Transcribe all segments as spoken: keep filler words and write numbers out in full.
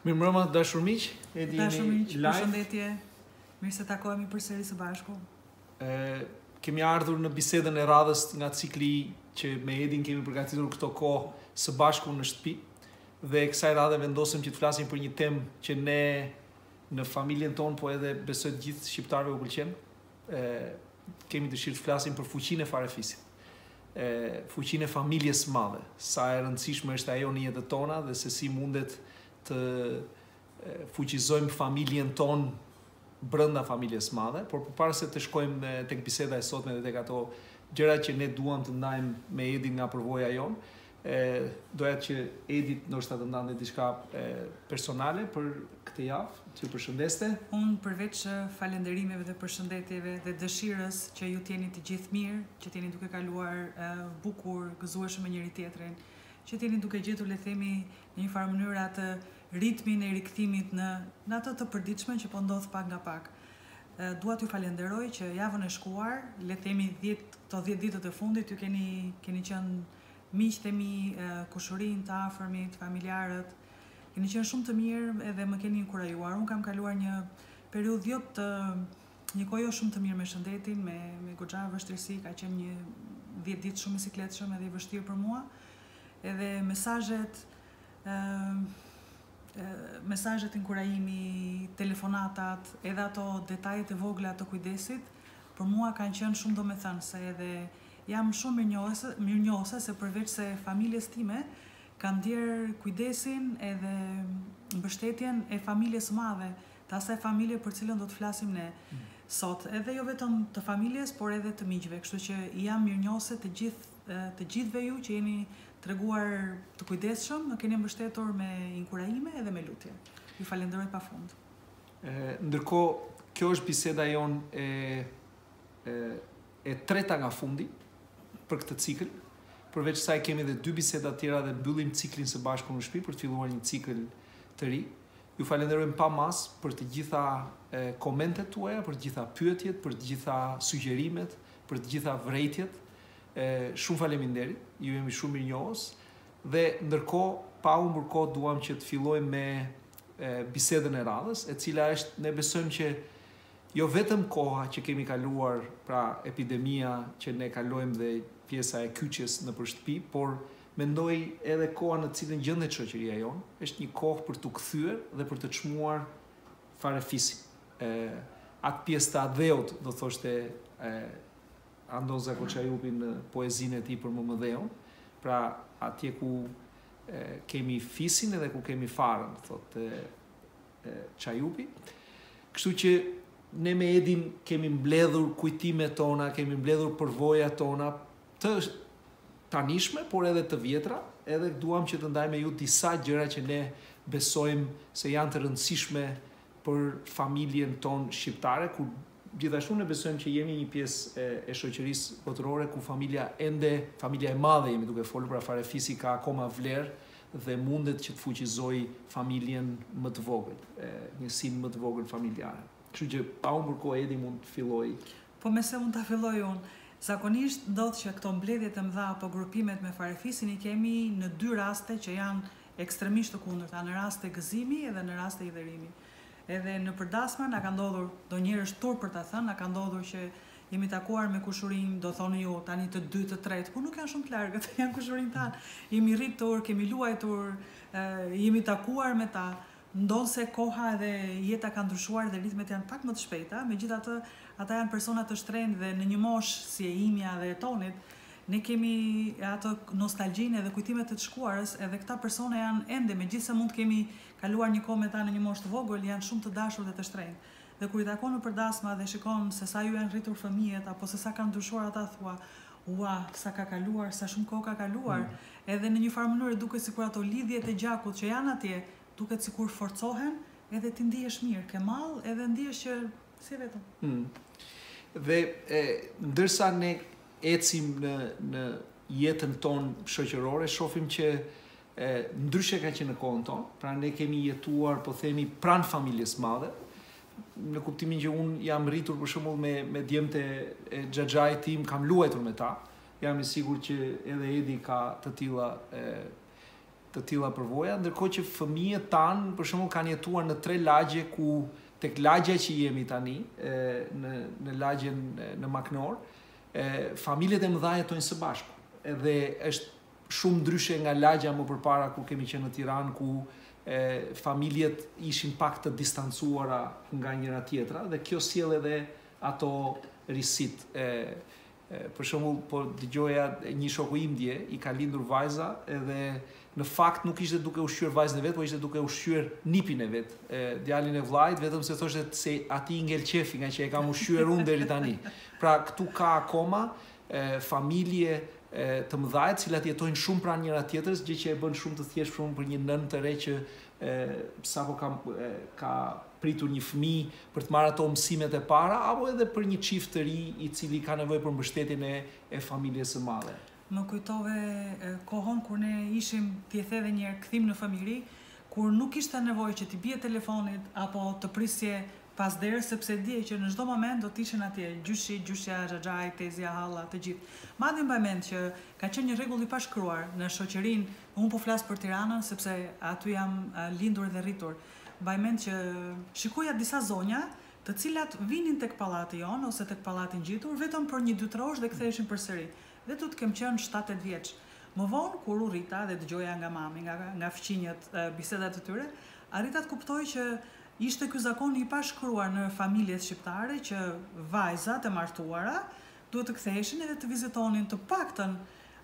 Mirëmbrëma dashur miq, Edi Dashur miq, live. përshëndetje. Mirë se takohemi përsëri së bashku. Ë kemi ardhur në bisedën e radhës nga cikli që me Edin kemi përgatitur këto kohë së bashku në shtëpi dhe kësaj radhe vendosëm që të flasim për një temë që ne në familjen tonë, po edhe besoj të gjithë shqiptarëve u pëlqen. Ë kemi dëshirë të flasim për fuqinë e farefisit. Ë fuqinë e familjes së madhe, sa e rëndësishme është ajo në jetën tona dhe se si mundet të fuqizojmë familjen tonë brenda familjes së madhe, por përpara se të shkojmë tek biseda e sotme dhe tek ato gjërat që ne duam të ndajmë me Edin nga përvoja jonë, e doja që Edi ndoshta të ndante diçka personale për këtë javë, që përshëndeste. Unë përveç falënderimeve dhe përshëndetjeve dhe dëshirës që ju t'jeni të gjithë mirë, që t'jeni duke kaluar uh, bukur, gëzueshëm me njëri tjetrin, që t'jeni duke gjetur, le themi, në një farë mënyrë atë ritmin e rikthimit në, në ato të përditshme që po ndodh pak nga pak. Uh, dua t'ju falenderoj që javën e shkuar, le themi këto dhjetë ditët e fundit, ju keni, keni qenë miqtë e mi, uh, kushurin të afërmit, familjarët, keni qenë shumë të mirë edhe më keni inkurajuar. Unë kam kaluar një periudhë jo të një kohë jo shumë të mirë me shëndetin, me me goxha vështirësi, ka qenë një dhjetë ditë shumë e sikletshëm edhe i vështirë për mua. Edhe mesazhet ë mesazhet inkurajimi, telefonatat, edhe ato detajet e vogla të kujdesit, për mua kanë qenë shumë domethënëse edhe jam shumë mirënjohëse, mirënjohëse se përveç se familjes time kam ndier kujdesin edhe mbështetjen e familjes së madhe, të asaj familje për cilën do të flasim ne sot, edhe jo vetëm të familjes, por edhe të miqve, kështu që jam mirënjohëse të gjithë të gjithëve ju që jeni treguar të kujdesshëm, më keni mbështetur me inkurajime edhe me lutje. Ju falenderoj pafund. Ë ndërkohë, kjo është biseda jon e e e treta nga fundi për këtë cikël. Përveç saj kemi edhe dy biseda tjera dhe mbyllim ciklin së bashku në shtëpi për të filluar një cikël të ri. Ju falenderojmë pa mas për të gjitha e, komentet tuaja, për të gjitha pyetjet, për të gjitha sugjerimet, për të gjitha vërejtjet. E, shumë faleminderit, ju jemi shumë mirënjohës dhe ndërkohë, pa humbur kohë, duam që të fillojmë me e, bisedën e radhës, e cila është, ne besojmë që jo vetëm koha që kemi kaluar, pra epidemia që ne kalojmë dhe pjesa e kyçjes në shtëpi, por mendoj edhe koha në cilën gjendet shoqëria jonë, është një kohë për të kthyer dhe për të çmuar farefisin. E, atë pjesë të adheut, do thoshte e, Andoza Koçajupi në poezinë e tij për Mëmëdheun, pra atje ku e, kemi fisin edhe ku kemi farën, thotë Çajupi. Kështu që ne me Edin kemi mbledhur kujtimet tona, kemi mbledhur përvojat tona të tanishme, por edhe të vjetra, edhe duam që të ndajmë me ju disa gjëra që ne besojmë se janë të rëndësishme për familjen tonë shqiptare, ku gjithashtu ne besojmë që jemi një pjesë e, e shoqërisë botërore ku familja ende, familja e madhe jemi duke folur, pra farefisi ka akoma vlerë dhe mundet që të fuqizoj familjen më të vogël, e, njësinë më të vogël familjare. Kështu që pa humbur kohë Edi mund të filloj. Po me se mund ta filloj unë. Zakonisht ndodh që këto mbledhjet e mëdha apo grupimet me farefisin i kemi në dy raste që janë ekstremisht të kundërta, në rast të gëzimi edhe në rast të hidherimi. Edhe në përdasma na ka ndodhur, do njerë është tur për ta thënë, na ka ndodhur që jemi takuar me kushurin, do thonë ju tani të dy të tretë, por nuk janë shumë të largët, janë kushurin tanë. Jemi rritur, kemi luajtur, e, jemi takuar me ta. Ndonë se koha dhe jeta ka ndryshuar dhe ritmet janë pak më të shpejta, megjithatë ata janë persona të shtrenjtë dhe në një moshë si e imja dhe e tonit, ne kemi ato nostalgjinë dhe kujtimet të të shkuarës, edhe këta persona janë ende, megjithëse mund të kemi kaluar një kohë me ta në një moshë të vogël, janë shumë të dashur dhe të shtrenjtë. Dhe kur i takon në përdasma dhe shikon se sa ju janë rritur fëmijët apo se sa kanë ndryshuar ata, thua, ua, sa ka kaluar, sa shumë kohë ka kaluar, mm. edhe në një farë mënyrë duket sikur ato lidhjet e gjakut që janë atje, duket sikur forcohen, edhe ti ndihesh mirë, ke mall, edhe ndihesh që si vetëm. Mm. Dhe e, ndërsa ne ecim në në jetën tonë shoqërore, shohim që e, ndryshe ka qenë në kohën tonë, pra ne kemi jetuar, po themi, pranë familjes madhe, në kuptimin që unë jam rritur për shembull me me djemtë e xhaxhait tim, kam luajtur me ta. Jam i sigurt që edhe Edi ka të tilla e, të tilla përvoja, ndërkohë që fëmijët tanë, për shembull, kanë jetuar në tre lagje ku tek lagja që jemi tani, në në lagjen në Maknor, familjet e mëdha jetojnë së bashku. Edhe është shumë ndryshe nga lagja më përpara ku kemi qenë në Tiranë, ku e, familjet ishin pak të distancuara nga njëra tjetra, dhe kjo sjell edhe ato risit. E, e, për shembull, po dëgjoja një shoku im dje, i ka lindur vajza, edhe në fakt nuk ishte duke ushqyer vajzën e vet, po ishte duke ushqyer nipin e vet, e, djalin e vllajt, vetëm se thoshte se ati i ngel qefi nga që e kam ushqyer unë deri tani. Pra këtu ka akoma e, familje e, të mëdha, të cilat jetojnë shumë pranë njëra tjetrës, gjë që e bën shumë të thjeshtë shumë për një nën të re që e, sapo ka e, ka pritur një fëmijë për të marrë ato mësimet e para, apo edhe për një çift të ri i cili ka nevojë për mbështetjen e, e familjes së madhe. Më kujtove kohën kur ne ishim, ti e the edhe një herë, kthim në familje, kur nuk ishte nevojë që t'i bie telefonit apo të prisje pas derës, sepse dije që në çdo moment do të ishin atje gjyshi, gjyshja, xhaxhai, tezja, halla, të gjithë. Madje mbaj mend që ka qenë një rregull i pashkruar në shoqërinë, unë po flas për Tiranën sepse aty jam lindur dhe rritur. Mbaj mend që shikoja disa zonja të cilat vinin tek pallati jon ose tek pallati ngjitur vetëm për një dy tre orë dhe ktheheshin përsëri. Dhe tu të kem qenë shtatë opt vjeç. Më vonë kur u rrita dhe dëgjoja nga mami, nga nga fëmijët, bisedat e tyre, arrita të kuptoj që ishte ky zakon i pashkruar në familjet shqiptare që vajzat e martuara duhet të ktheheshin edhe të vizitonin të paktën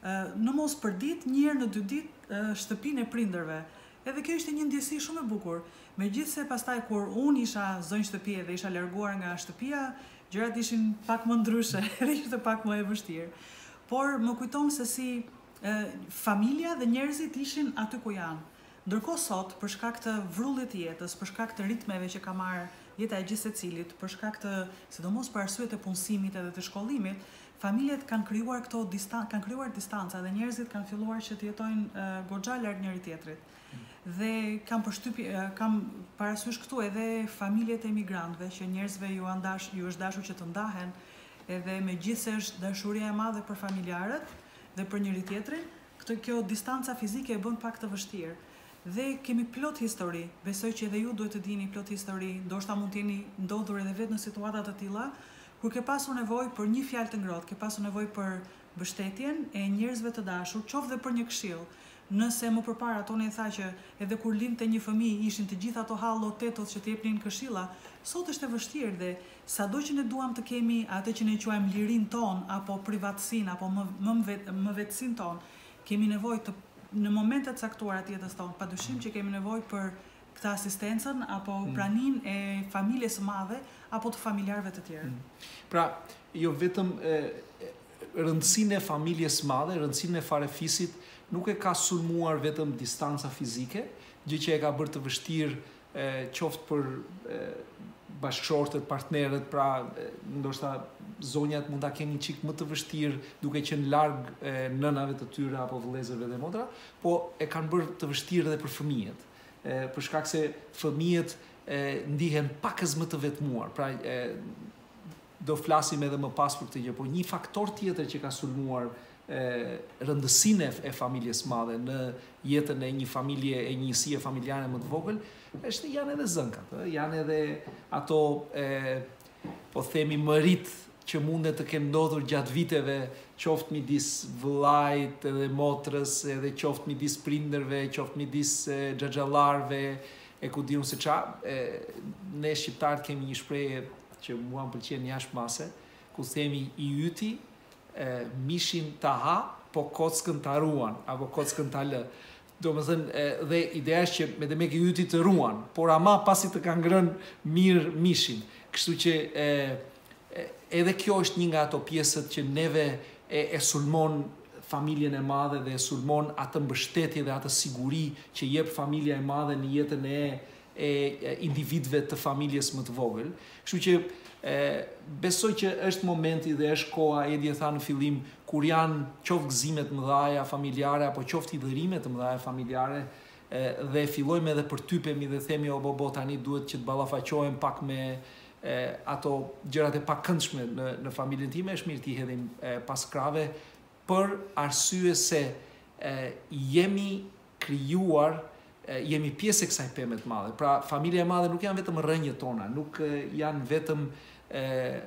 në mos për ditë, një herë në dy ditë shtëpinë e prindërve. Edhe kjo ishte një ndjesi shumë e bukur. Megjithse pastaj kur unë isha zonjë shtëpie dhe isha larguar nga shtëpia, gjërat ishin pak më ndryshe, ishte pak më e vështirë. Por më kujton se si e, familja dhe njerëzit ishin aty ku janë. Ndërkohë sot, për shkak të vrullit të jetës, për shkak të ritmeve që ka marrë jeta e gjithë secilit, për shkak të, sidomos për arsye të punësimit edhe të shkollimit, familjet kanë krijuar këto distan kanë krijuar distanca dhe njerëzit kanë filluar që të jetojnë e, goxha larg njëri tjetrit. Dhe kam përshtypje, kam parasysh këtu edhe familjet e emigrantëve që njerëzve ju andash, ju është dashur që të ndahen, edhe me gjithë se është dashuria e madhe për familjarët dhe për njëri tjetrin, këtë kjo distanca fizike e bën pak të vështirë. Dhe kemi plot histori, besoj që edhe ju duhet të dini plot histori, ndoshta mund t'jeni ndodhur edhe vetë në situata të tilla, kur ke pasur nevojë për një fjalë të ngrohtë, ke pasur nevojë për mbështetjen e njerëzve të dashur, qoftë dhe për një këshill. Nëse më përpara Toni e tha që edhe kur lindte një fëmijë ishin të gjitha ato hallo tetot që t'jepnin këshilla, sot është e vështirë dhe sado që ne duam të kemi atë që ne quajmë lirin ton apo privatësinë apo më më, vet, më vetësinë ton, kemi nevojë të në momente të caktuara të jetës tonë, padyshim që kemi nevojë për këtë asistencën apo praninë e familjes së madhe apo të familjarëve të tjerë. Pra, jo vetëm e, rëndësinë e familjes së madhe, rëndësinë e farefisit nuk e ka sulmuar vetëm distanca fizike, gjë që e ka bërë të vështirë e, qoftë për e, bashkëshortët, partnerët, pra e, ndoshta zonjat mund ta kenë një çik më të vështirë duke qenë larg e, nënave të tyre apo vëllezërve dhe motra, po e kanë bërë të vështirë edhe për fëmijët. E, për shkak se fëmijët e, ndihen pakës më të vetmuar. Pra e, do flasim edhe më pas për këtë gjë, por një faktor tjetër që ka sulmuar e, rëndësinë e familjes madhe në jetën e një familje, e një njësie familjare më të vogël, është janë edhe zënkat, janë edhe ato e, po themi mërit që mundet të kenë ndodhur gjatë viteve, qoftë midis vëllait edhe motrës, edhe qoftë midis prindërve, qoftë midis xhaxhallarëve, e ku diun se ça. Ne shqiptarët kemi një shprehje që mua më pëlqen jashtëmase, ku themi i yti e, mishin ta ha, po kockën ta ruan, apo kockën ta lë. Do më thënë, dhe ideja është që me dhe me ke yti të ruan, por ama pasi të kanë ngrënë mirë mishin. Kështu që e, e, edhe kjo është një nga ato pjesët që neve e, e sulmon familjen e madhe dhe e sulmon atë mbështetje dhe atë siguri që jep familja e madhe në jetën e, e, e individëve të familjes më të vogël. Kështu që e, besoj që është momenti dhe është koha, Edi e tha në fillim, kur janë qoftë gëzimet mëdhaja familjare apo qoftë i dhërimet mëdhaja familjare, e, dhe fillojmë edhe përtypemi dhe themi o bobo tani duhet që të ballafaqohem pak me e, ato gjërat e pakëndshme në, në familjen time, është mirë t'i hedhim e, pas krave, për arsye se e, jemi krijuar, jemi pjesë e kësaj peme të madhe. Pra, familja e madhe nuk janë vetëm rrënjët tona, nuk janë vetëm e,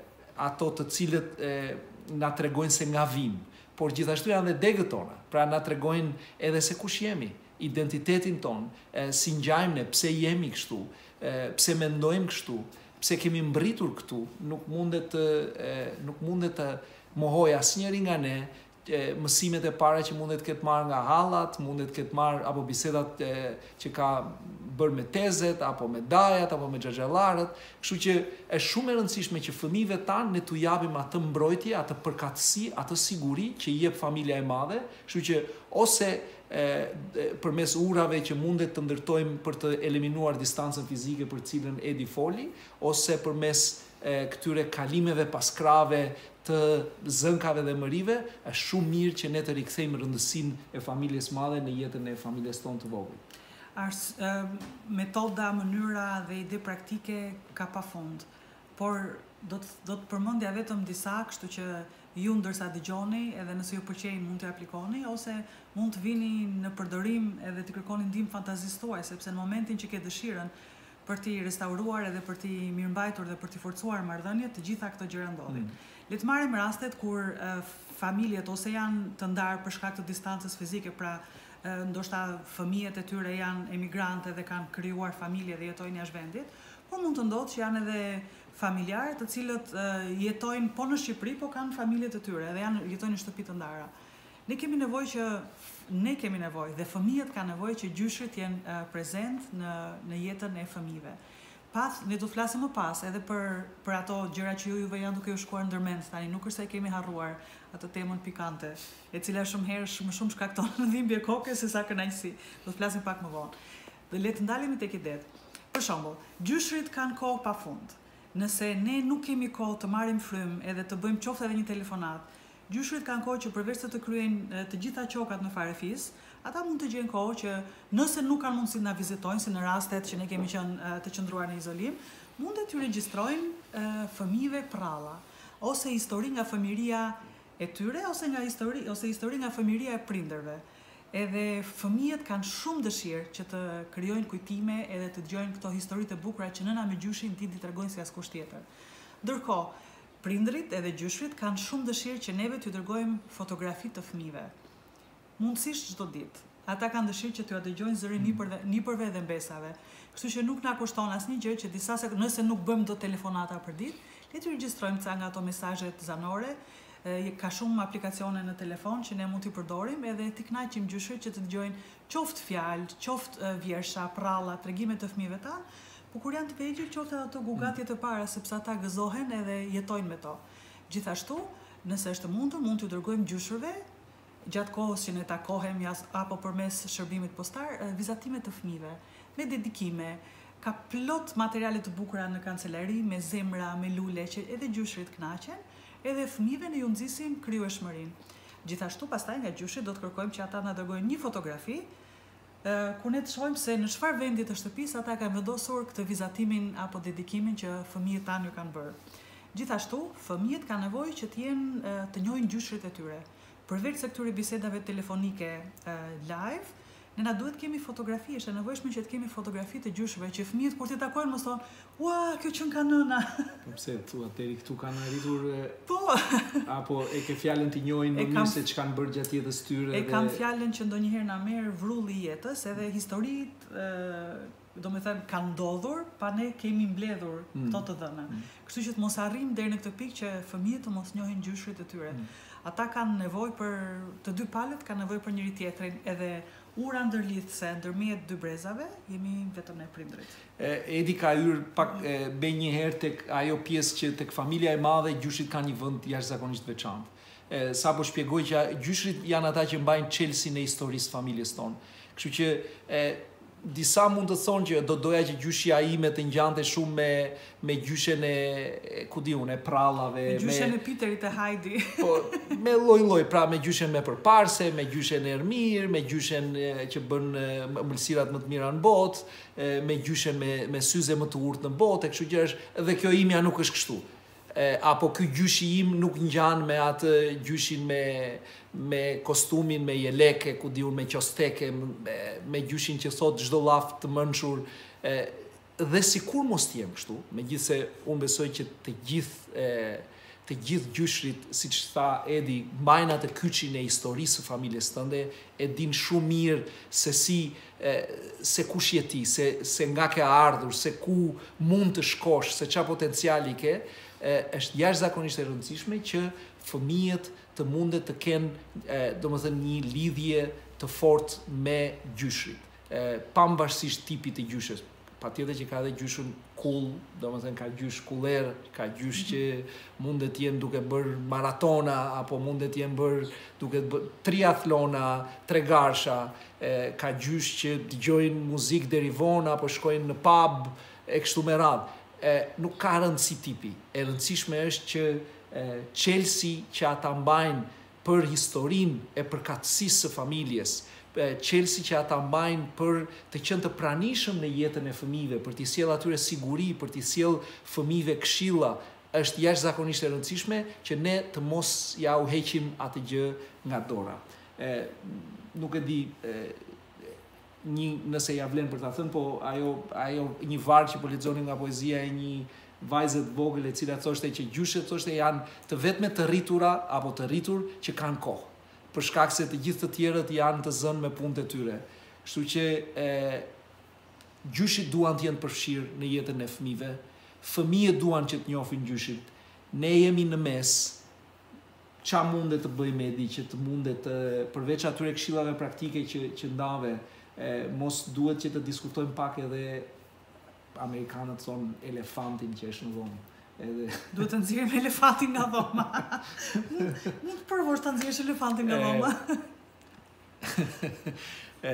ato të cilët e, na tregojnë se nga vim, por gjithashtu janë dhe degët tona. Pra, na tregojnë edhe se kush jemi, identitetin ton, e, si ngjajmë ne, pse jemi kështu, e, pse mendojmë kështu, pse kemi mbritur këtu, nuk mundet të, e, nuk mundet të mohoj asnjëri nga ne, mësimet e para që mundet këtë marrë nga hallat, mundet këtë marrë apo bisedat e, që ka bërë me tezet, apo me dajat, apo me xhaxhallarët, kështu që është shumë e rëndësishme që fëmijëve tanë ne t'u japim atë mbrojtje, atë përkatësi, atë siguri që i jep familja e madhe, kështu që ose e, përmes urave që mundet të ndërtojmë për të eliminuar distancën fizike për cilën Edi foli, ose përmes e, këtyre kalimeve paskrave të zënkave dhe mërive, është shumë mirë që ne të rikthejmë rëndësinë e familjes madhe në jetën e familjes tonë të vogël. Ars, e, metoda, mënyra dhe ide praktike ka pafund, por do të, do të përmendja vetëm disa, kështu që ju ndërsa dëgjoni edhe nëse ju pëlqejnë mund të aplikoni, ose mund të vini në përdorim edhe të kërkoni ndihmë fantazisë tuaj, sepse në momentin që ke dëshirën për t'i restauruar edhe për t'i mirëmbajtur dhe për t'i forcuar marrëdhëniet, të gjitha këto gjëra ndodhin. Mm. Le të marrim rastet kur uh, familjet ose janë të ndarë për shkak të distancës fizike, pra uh, ndoshta fëmijët e tyre janë emigrante dhe kanë krijuar familje dhe jetojnë jashtë vendit, por mund të ndodhë që janë edhe familjarë të cilët uh, jetojnë po në Shqipëri, po kanë familjet e tyre dhe janë jetojnë në shtëpi të ndara. Ne kemi nevojë që ne kemi nevojë dhe fëmijët kanë nevojë që gjyshrit jenë uh, prezent në në jetën e fëmijëve. Pas, ne do të flasim më pas edhe për, për ato gjëra që ju juve janë duke ju shkuar ndërmend tani, nuk është se e kemi harruar atë temën pikante, e cila shumë herë shumë shumë shkakton dhimbje koke se sa kënaqësi. Do të flasim pak më vonë. Dhe le të ndalemi tek idet. Për shembull, gjyshrit kanë kohë pafund. Nëse ne nuk kemi kohë të marrim frym edhe të bëjmë qoftë edhe një telefonat, gjyshrit kanë kohë që përveç se të kryejnë të gjitha qokat në farefis, ata mund të gjejnë kohë që nëse nuk kanë mundësi na vizitojnë, si në rastet që ne kemi qenë të qëndruar në izolim, mund të regjistrojnë fëmijëve pralla, ose histori nga fëmiria e tyre, ose nga histori, ose histori nga fëmiria e prindërve. Edhe fëmijët kanë shumë dëshirë që të krijojnë kujtime edhe të dëgjojnë këto historitë e bukura që nëna me gjyshin ti di tregojnë si askush tjetër. Ndërkohë, prindërit edhe gjyshrit kanë shumë dëshirë që neve t'ju dërgojmë fotografi të fëmijëve. Mundësisht çdo ditë. Ata kanë dëshirë që t'ju dëgjojnë zërin nipërve, nipërve dhe mbesave. Kështu që nuk na kushton asnjë gjë që disa se nëse nuk bëjmë dot telefonata për ditë, le të regjistrojmë ca nga ato mesazhet zanore. E, ka shumë aplikacione në telefon që ne mund t'i përdorim edhe t'i kënaqim gjyshrit që të dëgjojnë qoftë fjalë, qoftë vjersha, pralla, tregime të fëmijëve tanë, por kur janë të vegjël qoftë ato gugatje të para sepse ata gëzohen edhe jetojnë me to. Gjithashtu, nëse është mundur, mund t'ju dërgojmë gjyshërve gjatë kohës që ne takohem apo përmes shërbimit postar, vizatime të fëmijëve, me dedikime, ka plot materiale të bukura në kancelari, me zemra, me lule, që edhe gjyshrit kënaqen, edhe fëmijëve ne ju nxisim krijueshmërinë. Gjithashtu, pastaj nga gjyshrit do të kërkojmë që ata na dërgojnë një fotografi, ku ne të shohim se në çfarë vendi të shtëpisë ata kanë vendosur këtë vizatimin apo dedikimin që fëmijët tanë ju kanë bërë. Gjithashtu, fëmijët kanë nevojë që të jenë të njohin gjyshrit e tyre. Përveç se këtyre bisedave telefonike uh, live, ne na duhet kemi fotografi, është e nevojshme që të kemi fotografi të gjyshëve, që fëmijët kur t'i takojnë mos thonë, "Ua, kjo qen ka nëna." Po pse thua deri këtu kanë arritur e... Po. Apo e ke fjalën të njohin më mirë se ç'kan bërë gjatë jetës tyre. E dhe... kam fjalën që ndonjëherë na merr vrulli i jetës, edhe historitë ë do me thënë kanë ndodhur, pa ne kemi mbledhur mm. këto të dhëna. Mm. Kështu që të mos arrim deri në këtë pikë që fëmijët të mos njohin gjyshrit e tyre. Mm. Ata kanë nevojë për të dy palët, kanë nevojë për njëri tjetrin, edhe ura ndërlidhse ndërmjet dy brezave, jemi vetëm ne prindrit. Edi ka hyrë pak me një herë tek ajo pjesë që tek familja e madhe gjyshrit kanë një vend jashtëzakonisht veçantë. Sa po shpjegoj që gjyshrit janë ata që mbajnë çelësin e historisë familjes tonë. Kështu që e, disa mund të thonë që do doja që gjyshja ime të ngjante shumë me me gjyshen e ku di unë, e prallave, me gjyshen me... e Piterit e Heidi. Po, me lloj-lloj, pra me gjyshen me përparse, me gjyshen e Ermir, me gjyshen e, që bën ëmbëlsirat më të mira në botë, me gjyshen me me syze më të urtë në botë, kështu që është, dhe kjo imja nuk është kështu. eh, apo ky gjyshi im nuk ngjan me atë gjyshin me me kostumin, me jeleke, ku diun, me qosteke, me, me gjyshin që thot çdo llaf të mençur, eh, dhe sikur mos t'jem kështu, megjithse unë besoj që të gjithë eh, të gjithë gjyshrit, siç tha Edi, mbajnë atë kyçin e historisë së familjes tënde, e din shumë mirë se si eh, se kush je ti, se, se nga ke ardhur, se ku mund të shkosh, se çfarë potenciali ke, eh, është jashtëzakonisht e rëndësishme që fëmijët të mundet të kenë, eh, domethënë një lidhje të fortë me gjyshrit, eh, pavarësisht tipit të gjyshës. Patjetër që ka edhe gjyshun kull, domethënë ka gjysh kuller, ka gjysh që mundet të jenë duke bërë maratona, apo mundet të jenë bërë duke bërë triathlona, tregarsha, eh, ka gjysh që dëgjojnë muzikë deri vonë apo shkojnë në pub e kështu me radhë. Eh, nuk ka rëndësi tipi. E rëndësishme është që eh, çelësi që ata mbajnë për historinë e përkatësisë së familjes, çelësi që ata mbajnë për të qenë të pranishëm në jetën e fëmijëve, për t'i sjellë atyre siguri, për t'i sjellë fëmijëve këshilla, është jashtëzakonisht e rëndësishme që ne të mos ja u heqim atë gjë nga dora. E, nuk e di e, një nëse ja vlen për ta thënë, po ajo ajo një varg që po lexonin nga poezia e një vajze të vogël e cila thoshte që gjyshet thoshte janë të vetme të rritura apo të rritur që kanë kohë, për shkak se të gjithë të tjerët janë të zënë me punët e tyre. Kështu që e, gjyshit duan të jenë përfshirë në jetën e fëmijëve, fëmijët duan që të njohin gjyshit, ne jemi në mes, qa mundet të bëjmë Edi, që të mundet të, përveç atyre këshillave praktike që, që ndave, e, mos duhet që të diskutojmë pak edhe amerikanët thonë elefantin që është në dhomë. Edhe... Duhet të nxjerrim elefantin nga dhoma. Mund të provosh të nxjerrësh elefantin nga dhoma. e,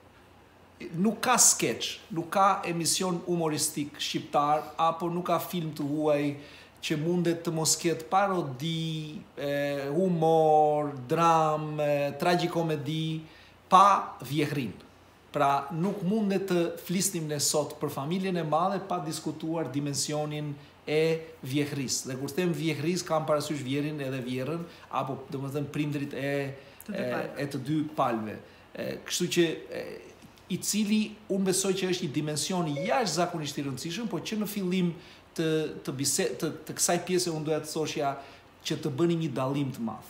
nuk ka skeç, nuk ka emision humoristik shqiptar, apo nuk ka film të huaj që mundet të mos ketë parodi, e, humor, dram, e, tragjikomedi, pa vjehrin. Pra nuk mundet të flisnim ne sot për familjen e madhe pa diskutuar dimensionin e vjehrisë. Dhe kur them vjehrisë kam parasysh vjerin edhe vjerën, apo domethënë prindrit e të e, e të dy palëve. Kështu që e, i cili unë besoj që është një dimension jashtëzakonisht i rëndësishëm, po që në fillim të të, bise, të, të kësaj pjese unë doja të thoshja që të bënim një dallim të madh.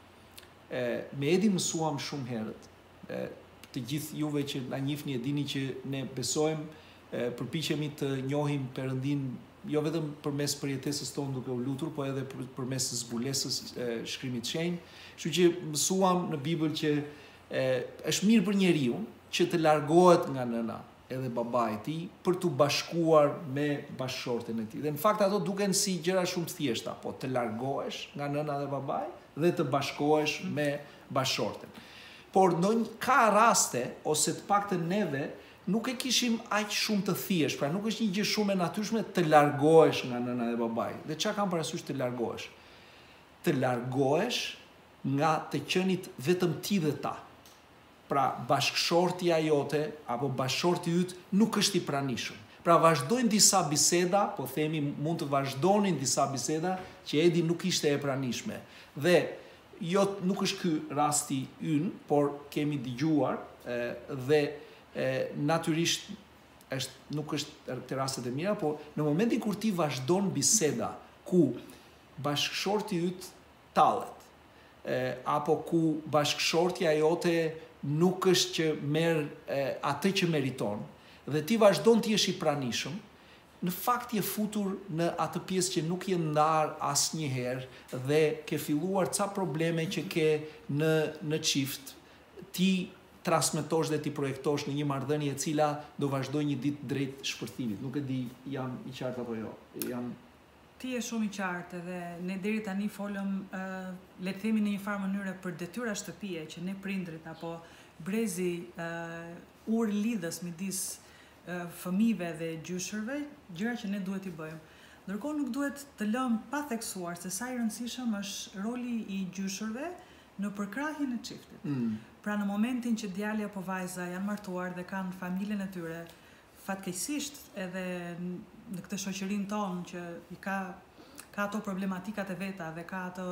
E, me Edi mësuam shumë herët. E, të gjithë juve që na njihni e dini që ne besojmë, e, përpiqemi të njohim Perëndin jo vetëm përmes përjetesës tonë duke u lutur, po edhe përmes zbulesës e, shkrimit shenjë. Kështu që mësuam në Bibël që e, është mirë për njeriu që të largohet nga nëna edhe babai i tij për të bashkuar me bashkëshorten e tij. Dhe në fakt ato duken si gjëra shumë të thjeshta, po të largohesh nga nëna dhe babai dhe të bashkohesh me bashkëshorten. Por ndonjë ka raste ose të paktën neve nuk e kishim aq shumë të thjesht, pra nuk është një gjë shumë e natyrshme të largohesh nga nëna dhe babai. Dhe çka kam parasysh të largohesh? Të largohesh nga të qenit vetëm ti dhe ta. Pra bashkëshortja jote apo bashkëshorti yt nuk është i pranishëm. Pra vazhdojnë disa biseda, po themi mund të vazhdonin disa biseda që Edi nuk ishte e pranishme. Dhe jo nuk është ky rasti ynë, por kemi dëgjuar e, dhe e, natyrisht është nuk është të rastet e mira, po në momentin kur ti vazhdon biseda ku bashkëshorti yt tallet, e, apo ku bashkëshortja jote nuk është që merr atë që meriton, dhe ti vazhdon të jesh i pranishëm, në fakt je futur në atë pjesë që nuk je ndar asnjëherë dhe ke filluar ca probleme që ke në në çift, ti transmetosh dhe ti projektosh në një marrëdhënie e cila do vazhdojë një ditë drejt shpërthimit. Nuk e di, jam i qartë apo jo. Jam Ti je shumë i qartë dhe ne deri tani folëm uh, le të themi në një farë mënyrë për detyra shtëpie që ne prindrit apo brezi uh, ur lidhës midis uh, fëmijëve dhe gjyshërve, gjëra që ne duhet i bëjmë. Ndërkohë nuk duhet të lëmë pa theksuar se sa i rëndësishëm është roli i gjyshërve në përkrahjen e çiftit. Mm. Pra në momentin që djali apo vajza janë martuar dhe kanë familjen e tyre, fatkeqësisht edhe në këtë shoqërinë tonë që i ka ka ato problematikat e veta dhe ka ato,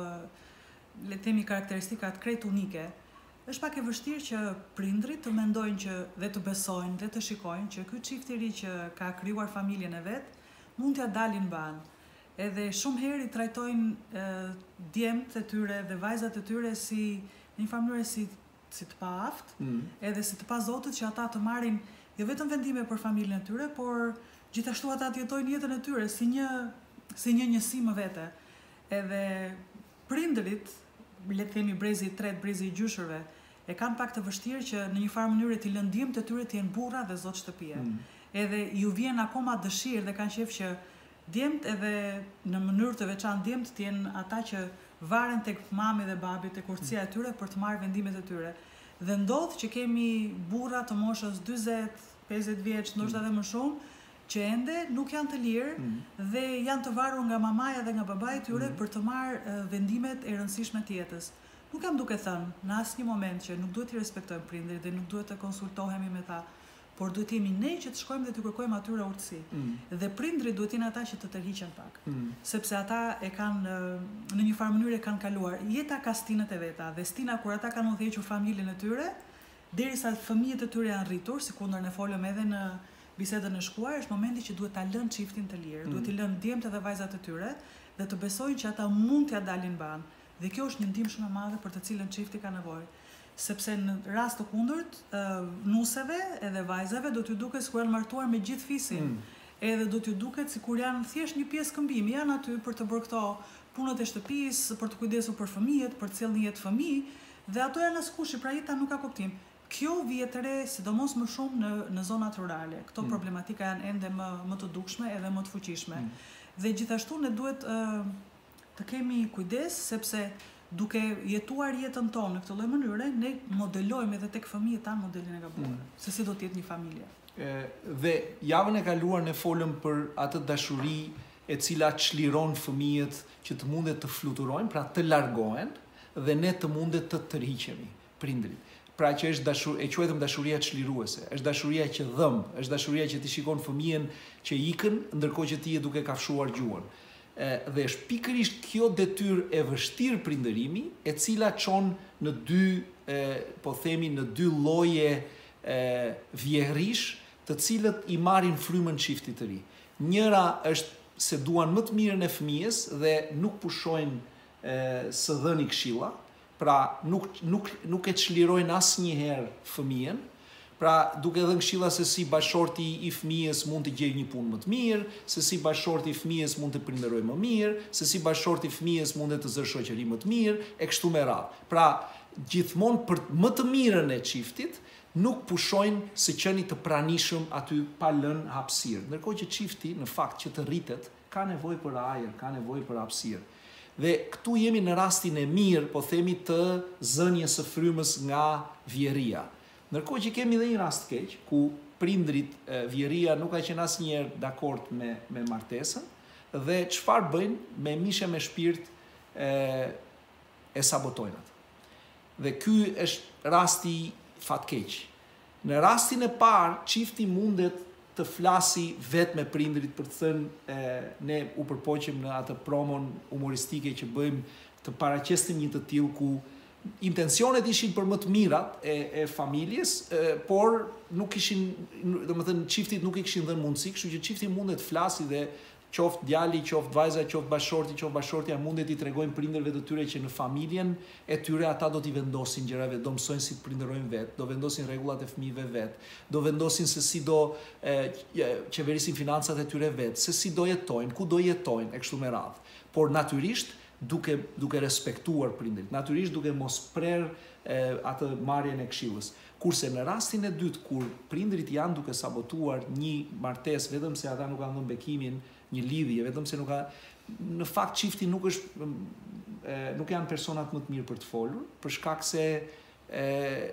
le të themi, karakteristikat krejt unike, është pak e vështirë që prindrit të mendojnë që dhe të besojnë dhe të shikojnë që ky çift i ri që ka krijuar familjen e vet mund t'ja dalin banë. Edhe shumë herë i trajtojnë djemt e tyre dhe vajzat e tyre si në një mënyrë si si të paaft, mm. edhe si të pazotët që ata të marrin jo vetëm vendime për familjen e tyre, por gjithashtu ata të jetojnë jetën e tyre si një si një njësi më vete. Edhe prindërit, le të themi brezi i tretë, brezi i gjyshërve, e kanë pak të vështirë që në një farë mënyrë t'i lënë djemtë e tyre të jenë burra dhe zotë shtëpie. Mm. Edhe ju vjen akoma dëshirë dhe kanë qejf që djemt edhe në mënyrë të veçantë djemt të jenë ata që varen tek mami dhe babi, tek urtësia e tyre për të marrë vendimet e tyre. Dhe ndodh që kemi burra të moshës dyzet, pesëdhjetë vjeç, ndoshta edhe më shumë, që ende nuk janë të lirë mm. dhe janë të varur nga mamaja dhe nga babai i tyre mm. për të marrë uh, vendimet e rëndësishme të jetës. Nuk jam duke thënë në asnjë moment që nuk duhet i respektojmë prindërit dhe nuk duhet të konsultohemi me ta, por duhet jemi ne që të shkojmë dhe të kërkojmë atyre urtësi. Mm. Dhe prindrit duhet jenë ata që të tërhiqen pak. Mm. Sepse ata e kanë në një farë mënyrë e kanë kaluar. Jeta ka stinët e veta dhe stina kur ata kanë udhëhequr familjen e tyre, derisa fëmijët e tyre janë rritur, sikundër ne folëm edhe në bisedën e shkuar, është momenti që duhet ta lënë çiftin të lirë, mm. duhet i lënë djemtë dhe vajzat e tyre dhe të besojnë që ata mund t'ia dalin banë. Dhe kjo është një ndihmë shumë e madhe për të cilën çifti ka nevojë. Sepse në rast të kundërt, uh, nuseve edhe vajzave do t'ju duket sikur janë martuar me gjithë fisin. Mm. Edhe do t'ju duket sikur janë thjesht një pjesë këmbimi, janë aty për të bërë këto punët e shtëpisë, për të kujdesur për fëmijët, për të cilën një jetë fëmijë, dhe ato janë askush, pra jeta nuk ka kuptim. Kjo vihet re, sidomos më shumë në në zonat rurale. Këto mm. problematika janë ende më më të dukshme edhe më të fuqishme. Mm. Dhe gjithashtu ne duhet uh, të kemi kujdes sepse duke jetuar jetën tonë në këtë lloj mënyre, ne modelojmë edhe tek fëmijët tanë modelin e gabuar, mm. se si do të jetë një familje. E, dhe javën e kaluar ne folëm për atë dashuri e cila çliron fëmijët që të mundet të fluturojnë, pra të largohen dhe ne të mundet të tërhiqemi, prindrit. Pra që është dashur, e quajtëm dashuria çliruese, është dashuria që dhëm, është dashuria që ti shikon fëmijën që ikën ndërkohë që ti je duke kafshuar gjuhën. Dhe është pikërisht kjo detyrë e vështirë prindërimi, e cila çon në dy, e, po themi, në dy lloje vjehrish, të cilët i marrin frymën çiftit të ri. Njëra është se duan më të mirën e fëmijës dhe nuk pushojnë e, së dhëni këshilla, pra nuk nuk nuk e çlirojnë asnjëherë fëmijën. Pra, duke dhënë këshilla se si bashorti i fëmijës mund të gjejë një punë më të mirë, se si bashorti i fëmijës mund të prindërojë më mirë, se si bashorti i fëmijës mund të zë shoqëri më të mirë, e kështu me radhë. Pra, gjithmonë për më të mirën e çiftit, nuk pushojnë së qeni të pranishëm aty pa lënë hapësirë. Ndërkohë që çifti, në fakt që të rritet, ka nevojë për ajër, ka nevojë për hapësirë. Dhe këtu jemi në rastin e mirë, po themi, të zënies së frymës nga vjerria. Ndërkohë që kemi edhe një rast keq, ku prindrit e, vjerria nuk ka qenë asnjëherë dakord me me martesën dhe çfarë bëjnë me mishe me shpirt e, e sabotojnë atë. Dhe ky është rasti fatkeq. Në rastin e parë, çifti mundet të flasi vetë me prindrit për të thënë e, ne u përpoqem në atë promon humoristike që bëjmë të paraqesim një të tillë ku intencionet ishin për më të mirat e, e familjes, e, por nuk ishin, domethënë çiftit nuk i kishin dhënë mundësi, kështu që çifti mundet flasi dhe qoftë djali, qoftë vajza, qoftë bashorti, qoftë bashortja mundet i tregojnë prindërve të tyre që në familjen e tyre ata do t'i vendosin gjërave, do mësojnë si të prindërojnë vetë, do vendosin rregullat e fëmijëve vetë, do vendosin se si do e, qeverisin financat e tyre vetë, se si do jetojnë, ku do jetojnë e kështu me radhë. Por natyrisht duke duke respektuar prindërit, natyrisht duke mos prerë atë marrjen e këshillës. Kurse në rastin e dytë, kur prindërit janë duke sabotuar një martesë vetëm se ata nuk kanë dhënë bekimin, një lidhje, vetëm se nuk ka, në fakt çifti nuk është e, nuk janë personat më të mirë për të folur, për shkak se e,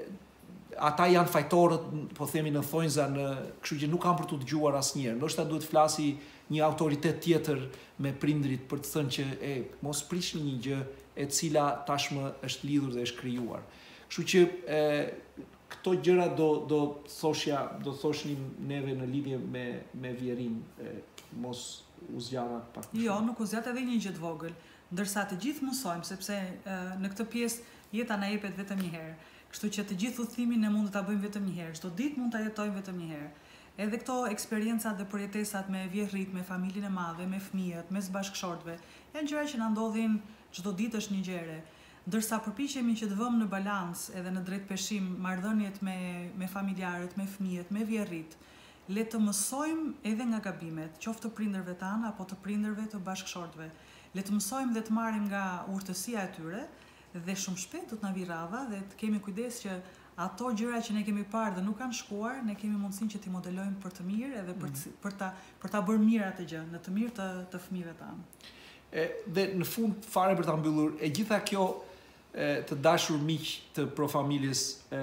ata janë fajtorët, po themi në thonjza, në, kështu që nuk kanë për të dëgjuar asnjëherë. Ndoshta duhet flasi një autoritet tjetër me prindrit për të thënë që e mos prishni një gjë e cila tashmë është lidhur dhe është krijuar. Kështu që e, këto gjëra do do thoshja, do thoshnim neve në lidhje me me vjerin, e, mos u zgjana pak. Jo, nuk u zgjat edhe një gjë të vogël, ndërsa të gjithë mësojmë, sepse uh, në këtë pjesë jeta na jepet vetëm një herë. Kështu që të gjithë udhëtimin ne mund ta bëjmë vetëm një herë. Çdo ditë mund ta jetojmë vetëm një herë. Edhe këto eksperiencat dhe përjetesat me vjerrit, me familjen e madhe, me fëmijët, me bashkëshortëve, janë gjëra që na ndodhin çdo ditë, është një gjëre. Ndërsa përpiqemi që të vëmë në balans edhe në drejt peshim marrëdhëniet me me familjarët, me fëmijët, me vjerrit, le të mësojmë edhe nga gabimet, qoftë të prindërve tanë apo të prindërve të bashkëshortëve. Le të mësojmë dhe të marrim nga urtësia e tyre dhe shumë shpejt do të na vi radha dhe të kemi kujdes që ato gjëra që ne kemi parë dhe nuk kanë shkuar, ne kemi mundësinë që t'i modelojmë për të mirë edhe për të, për ta për ta bërë mirë atë gjë, në të mirë të të fëmijëve tanë. E, dhe në fund fare për ta mbyllur, e gjitha kjo e, të dashur miq të Pro Familjes, e,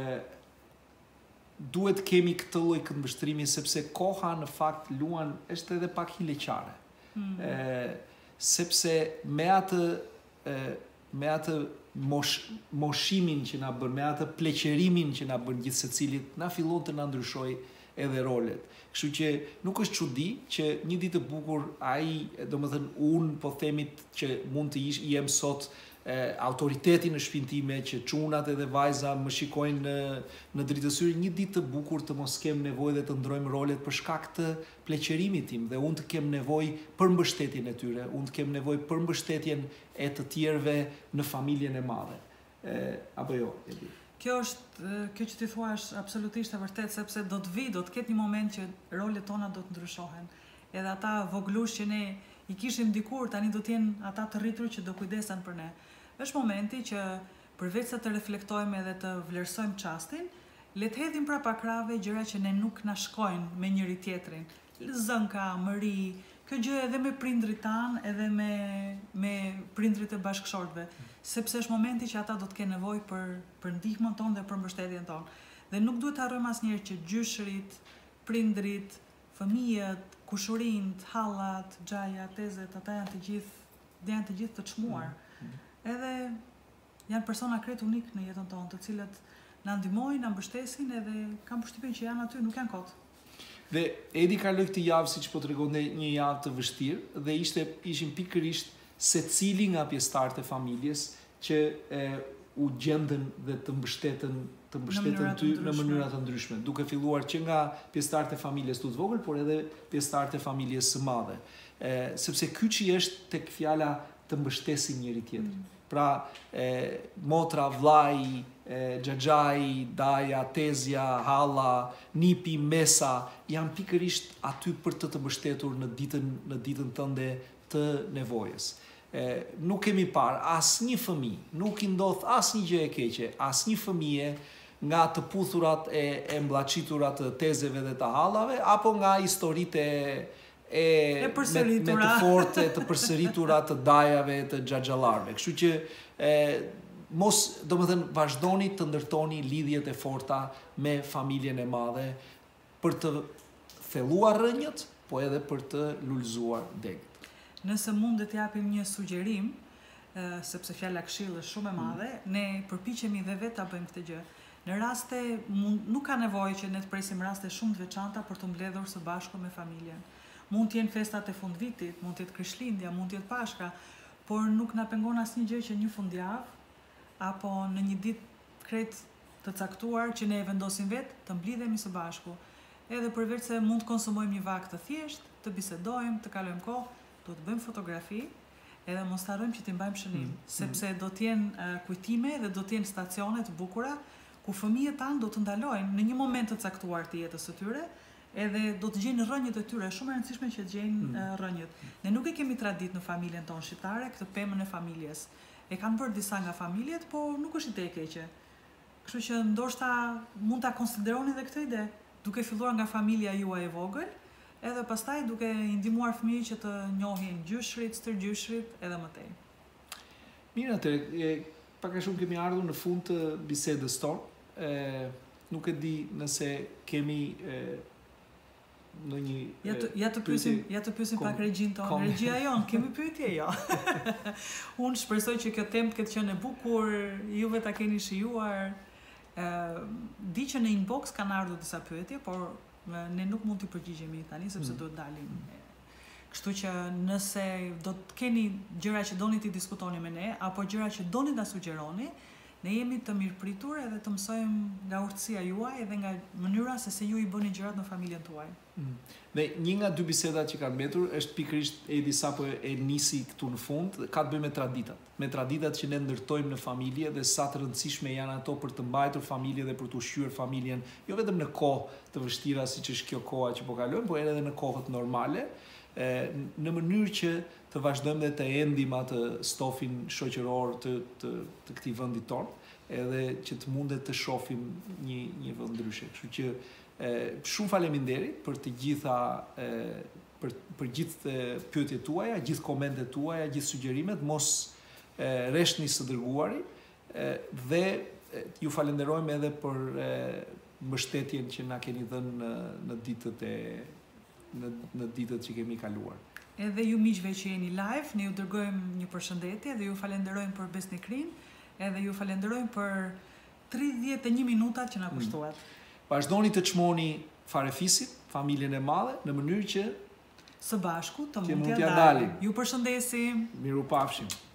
duhet kemi këtë lloj këndvështrimi sepse koha në fakt luan është edhe pak hileqare. Mm. E, sepse me atë e, me atë mosh, moshimin që na bën, me atë pleqerimin që na bën gjithë secilit, na fillon të na ndryshoj edhe rolet. Kështu që nuk është çudi që një ditë të bukur ai, domethënë unë po themit që mund të ish, jem sot e, autoriteti në shtëpinë time, që çunat edhe vajza më shikojnë në në dritësyre, një ditë të bukur të mos kem nevojë dhe të ndrojmë rolet për shkak të pleqerimit tim dhe unë të kem nevojë për mbështetjen e tyre, unë të kem nevojë për mbështetjen e të tjerëve në familjen e madhe. E, apo jo, Edi? Kjo është, kjo që ti thua është absolutisht e vërtet, sepse do të vi, do të ketë një moment që rolet tona do të ndryshohen. Edhe ata voglush që ne i kishim dikur, tani do të jenë ata të rritur që do kujdesen për ne. Është momenti që përveç se të reflektojmë edhe të vlerësojmë çastin, le të hedhim prapa krave gjëra që ne nuk na shkojnë me njëri tjetrin. Zënka, mëri, kjo gjë edhe me prindrit tanë, edhe me me prindrit e bashkëshortëve, sepse është momenti që ata do të kenë nevojë për për ndihmën tonë dhe për mbështetjen tonë. Dhe nuk duhet të harrojmë asnjëherë që gjyshrit, prindrit, fëmijët, kushurinë, hallat, xhaja, tezet, ata janë të gjithë, janë të gjithë të çmuar. Edhe janë persona krejt unik në jetën tonë, të cilët na ndihmojnë, na mbështesin edhe kam përshtypjen që janë aty, nuk janë kot. Dhe Edi kaloi këtë javë, siç po tregonte, një javë të vështirë dhe ishte ishin pikërisht secili nga pjesëtarët e familjes që e, u gjendën dhe të mbështetën të mbështetën ty në mënyra të ndryshme, duke filluar që nga pjesëtarët e familjes të vogël, por edhe pjesëtarët e familjes së madhe. E, sepse kyçi është tek fjala të mbështesin njëri tjetrin. Mm. Pra, e, motra, vllai, xhaxhai, daja, tezja, halla, nipi, mesa, janë pikërisht aty për të të mbështetur në ditën në ditën tënde të nevojës. E, nuk kemi parë asnjë fëmijë, nuk i ndodh asnjë gjë e keqe, asnjë fëmijë nga të puthurat e, e mbllaçitura të tezeve dhe të hallave, apo nga historitë e e, e me, me të forte të përsëritura të dajave të xhaxhallarëve. Kështu që e, mos, domethënë, vazhdoni të ndërtoni lidhjet e forta me familjen e madhe për të thelluar rrënjët, po edhe për të lulëzuar degët. Nëse mund të japim një sugjerim, e, sepse fjala këshill është shumë e madhe, mm. ne përpiqemi dhe vetë ta bëjmë këtë gjë. Në raste mund, nuk ka nevojë që ne të presim raste shumë të veçanta për të mbledhur së bashku me familjen. Mund të jenë festat e fundvitit, mund të jetë Krishtlindja, mund të jetë Pashka, por nuk na pengon asnjë gjë që një fundjavë apo në një ditë krejt të caktuar që ne e vendosim vetë të mblidhemi së bashku. Edhe përveç se mund të konsumojmë një vakt të thjeshtë, të bisedojmë, të kalojmë kohë, do të bëjmë fotografi, edhe mos harrojmë që t'i mbajmë shënim, mm. sepse do të jenë uh, kujtime dhe do të jenë stacione të bukura ku fëmijët tanë do të ndalojnë në një moment të caktuar të jetës së tyre, edhe do të gjejnë rrënjët e tyre, shumë e rëndësishme që të gjejnë mm. uh, rrënjët. Ne nuk e kemi tradit në familjen tonë shqiptare këtë pemën e familjes. E kanë bërë disa nga familjet, po nuk është ide e keqe. Kështu që ndoshta mund ta konsideroni edhe këtë ide, duke filluar nga familja juaj e vogël, edhe pastaj duke i ndihmuar fëmijët që të njohin gjyshrit, stërgjyshrit edhe më tej. Mirë, atëre, pak a shumë kemi ardhur në fund të bisedës tonë. E, nuk e di nëse kemi e, në një ja të ja të pyesim ja të pyesim pak regjin tonë. Regjia jon, kemi pyetje jo. Unë shpresoj që kjo temë të ketë qenë e bukur, juve ta keni shijuar. Ë, di që në inbox kanë ardhur disa pyetje, por ne nuk mund t'i përgjigjemi tani sepse mm. duhet dalim. Kështu që nëse do të keni gjëra që doni t'i diskutoni me ne, apo gjëra që doni ta sugjeroni, ne jemi të mirëpritur edhe të mësojmë nga urtësia juaj edhe nga mënyra se se ju i bëni gjërat në familjen tuaj. Mm. Dhe një nga dy bisedat që kanë mbetur është pikërisht Edi sapo e nisi këtu në fund, ka të bëjë me traditat. Me traditat që ne ndërtojmë në familje dhe sa të rëndësishme janë ato për të mbajtur familje dhe për të ushqyer familjen, jo vetëm në kohë të vështira siç është kjo koha që po kalojmë, por edhe në kohët normale, e, në mënyrë që të vazhdojmë dhe të endim atë stofin shoqëror të, të, të këtij vendi tonë, edhe që të mundet të shohim një një vend ndryshe. Kështu që e, shumë faleminderit për të gjitha e, për për gjithë pyetjet tuaja, gjithë komentet tuaja, gjithë sugjerimet, mos e, rreshni së dërguari e, dhe e, ju falenderojmë edhe për e, mbështetjen që na keni dhënë në, në ditët e në, në ditët që kemi kaluar. Edhe ju miqve që jeni live, ne ju dërgojmë një përshëndetje dhe ju falenderojmë për besnikrin, edhe ju falenderojmë për tridhjetë e një minutat që na kushtuat. Mm. Vazhdoni të çmoni farefisin, familjen e madhe, në mënyrë që së bashku të që mund mund t'ja t'ja dalim. dalim. Ju përshëndesim. Mirupafshim.